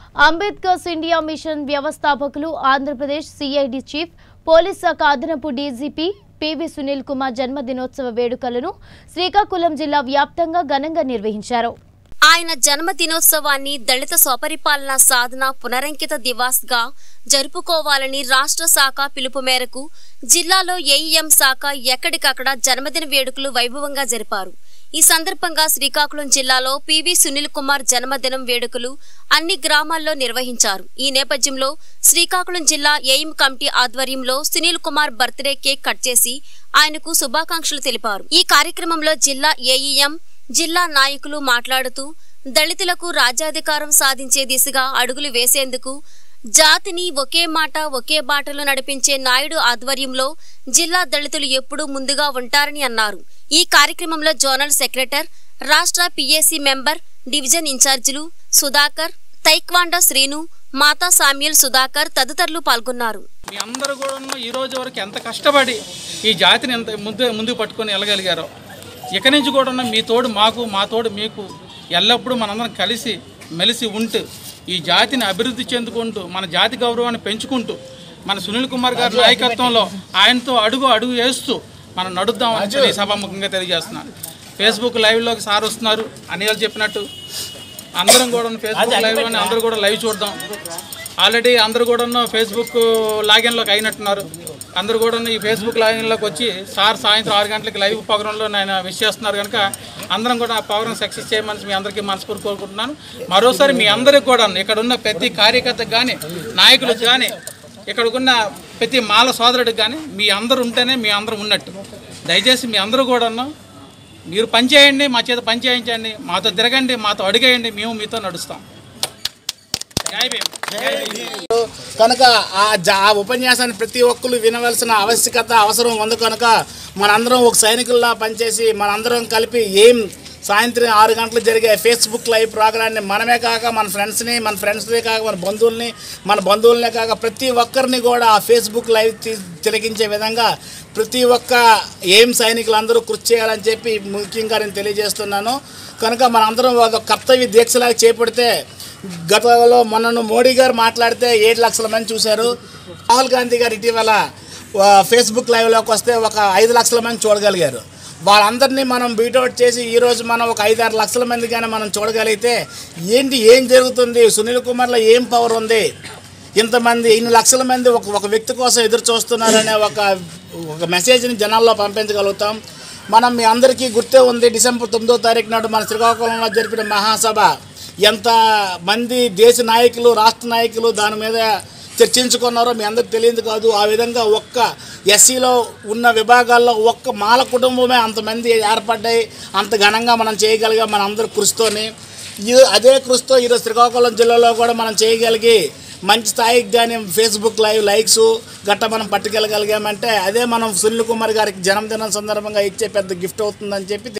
Ambedkar's India mission వ్యవస్థాపకులు Andhra Pradesh CID chief police శాఖ అదనపు డీజీపీ పివి సునీల్ కుమార్ జన్మదినోత్సవ వేడుకలను శ్రీకాకుళం జిల్లా వ్యాప్తంగా ఘనంగా నిర్వహించారు. ఆయన జన్మదినోత్సవాన్ని దళిత స్వపరిపాలన సాధన పునరంకిత దివాస్ గా జరుపుకోవాలని రాష్ట్ర శాఖ పిలుపు మేరకు జిల్లాలో ఏఈఎం శాఖ ఎక్కడికక్కడ జన్మదిన వేడుకలు వైభవంగా జరిపారు. ఈ సందర్భంగా శ్రీకాకుళం జిల్లాలో పివి సునీల్ కుమార్ జన్మదినం వేడుకలు అన్ని గ్రామాల్లో నిర్వహించారు. ఈ నేపథ్యంలో శ్రీకాకుళం జిల్లా ఏఈఎం కమిటీ ఆధ్వర్యంలో Sunil Kumar birthday cake cut చేసి ఆయనకు శుభాకాంక్షలు తెలిపారు. ఈ కార్యక్రమంలో జిల్లా ఏఈఎం జిల్లా నాయకులు మాట్లాడుతూ దళితులకు రాజ్యాధికారం సాధించే దిశగా అడుగులు వేసేందుకు జాతిని ఒకే మాట ఒకే బాటలో నడిపించే నాయుడు ఆధ్వర్యంలో జిల్లా దళితులు ఎప్పుడూ ముందుగా ఉంటారని అన్నారు. ఈ కార్యక్రమంలో జోనల్ సెక్రటరీ, రాష్ట్ర పిఏసీ మెంబర్, డివిజన్ ఇన్ఛార్జీలు సుధాకర్, తైక్వాండా శ్రీను, మాతా సామ్యుల్ సుధాకర్ తదితరులు పాల్గొన్నారు. మీ అందరూ కూడా ఈ రోజు వరకు ఎంత కష్టపడి ఈ జాతిని ఎంత ముందుకు పట్టుకొని వెళ్ళగలిగారో, ఇక నుంచి కూడా మీ తోడు మాకు, మా తోడు మీకు ఎల్లప్పుడూ మనందరం కలిసి మెలిసి ఉంటూ ఈ జాతిని అభివృద్ధి చెందుకుంటూ మన జాతి గౌరవాన్ని పెంచుకుంటూ మన సునీల్ కుమార్ గారి నాయకత్వంలో ఆయనతో అడుగు వేస్తూ మనం నడుద్దామని సభాముఖంగా తెలియజేస్తున్నాను. ఫేస్బుక్ లైవ్లోకి సార్ వస్తున్నారు అనిల్ చెప్పినట్టు అందరం కూడా ఫేస్బుక్ లైవ్లోనే అందరూ కూడా లైవ్ చూద్దాం. ఆల్రెడీ అందరూ కూడా ఫేస్బుక్ లాగిన్లోకి అయినట్టున్నారు. అందరూ కూడా ఈ ఫేస్బుక్ లాగిన్లోకి వచ్చి సార్ సాయంత్రం 6 గంటలకి లైవ్ ప్రోగ్రాంలో ఆయన విష్ చేస్తున్నారు కనుక అందరం కూడా ఆ ప్రోగ్రాం సక్సెస్ చేయమని మీ అందరికీ మనస్ఫూర్తి కోరుకుంటున్నాను. మరోసారి మీ అందరికి కూడా ఇక్కడ ఉన్న ప్రతి కార్యకర్తకు కానీ, నాయకులకు కానీ, ఇక్కడ ఉన్న ప్రతి మాల సోదరుడికి కానీ మీ అందరూ ఉంటేనే మీ అందరూ ఉన్నట్టు. దయచేసి మీ అందరూ కూడా మీరు పనిచేయండి, మా చేత పని చేయించండి, మాతో తిరగండి, మాతో అడిగేయండి, మేము మీతో నడుస్తాం. కనుక ఆ ఉపన్యాసాన్ని ప్రతి ఒక్కరు వినవలసిన అవసరం ఉంది. కనుక మనందరం ఒక సైనికుల్లా పనిచేసి మనందరం కలిపి సాయంత్రం 6 గంటలకు జరిగే ఫేస్బుక్ లైవ్ ప్రోగ్రాన్ని మనమే కాక మన ఫ్రెండ్స్నే కాక మన బంధువులనే కాక ప్రతి ఒక్కరిని కూడా ఆ ఫేస్బుక్ లైవ్ తిలకించే విధంగా ప్రతి ఒక్క సైనికులందరూ కృషి చేయాలని చెప్పి ముఖ్యంగా నేను తెలియజేస్తున్నాను. కనుక మనందరం ఒక కర్తవ్య దీక్షలాగా చేపడితే గతంలో మొన్న మోడీ గారు మాట్లాడితే 7 లక్షల మంది చూశారు. రాహుల్ గాంధీ గారు ఇటీవల ఫేస్బుక్ లైవ్లోకి వస్తే ఒక 5 లక్షల మంది చూడగలిగారు. వాళ్ళందరినీ మనం బీటౌట్ చేసి ఈరోజు మనం ఒక 5-6 లక్షల మంది కానీ మనం చూడగలిగితే ఏం జరుగుతుంది, సునీల్ కుమార్లో ఏం పవర్ ఉంది, ఇంతమంది ఇన్ని లక్షల మంది ఒక వ్యక్తి కోసం ఎదురు చూస్తున్నారనే ఒక మెసేజ్ని జనాల్లో పంపించగలుగుతాం. మనం మీ అందరికీ గుర్తే ఉంది, డిసెంబర్ 9వ తారీఖు నాడు మన శ్రీకాకుళంలో జరిపిన మహాసభ ఎంతమంది దేశ నాయకులు, రాష్ట్ర నాయకులు దాని మీద చర్చించుకున్నారో మీ అందరికి తెలియదు కాదు. ఆ విధంగా ఒక్క ఎస్సీలో ఉన్న విభాగాల్లో ఒక్క మాల కుటుంబమే అంతమంది ఏర్పడ్డాయి. అంత ఘనంగా మనం చేయగలిగాం మన అందరి కృషితోని. అదే కృషితో ఈరోజు శ్రీకాకుళం జిల్లాలో కూడా మనం చేయగలిగి మంచి స్థాయికి కానీ ఫేస్బుక్ లైవ్ లైక్స్ గట్ట మనం పట్టుకెళ్ళగలిగామంటే అదే మనం సునీల్ కుమార్ గారికి జన్మదినం సందర్భంగా ఇచ్చే పెద్ద గిఫ్ట్ అవుతుందని చెప్పి